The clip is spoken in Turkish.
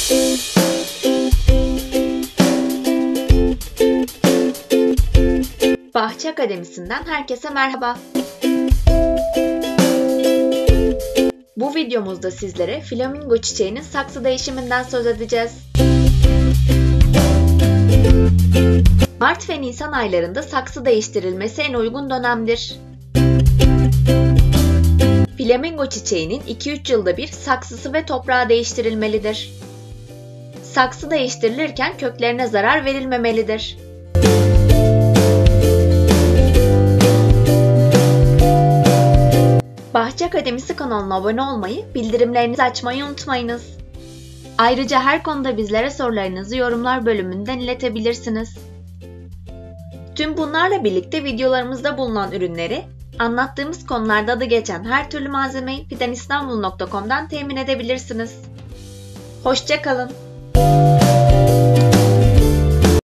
Bahçe Akademisi'nden herkese merhaba. Bu videomuzda sizlere flamingo çiçeğinin saksı değişiminden söz edeceğiz. Mart ve Nisan aylarında saksı değiştirilmesi en uygun dönemdir. Flamingo çiçeğinin 2-3 yılda bir saksısı ve toprağı değiştirilmelidir. Saksı değiştirilirken köklerine zarar verilmemelidir. Bahçe Akademisi kanalına abone olmayı, bildirimlerinizi açmayı unutmayınız. Ayrıca her konuda bizlere sorularınızı yorumlar bölümünden iletebilirsiniz. Tüm bunlarla birlikte videolarımızda bulunan ürünleri, anlattığımız konularda adı geçen her türlü malzemeyi fidanistanbul.com'dan temin edebilirsiniz. Hoşça kalın.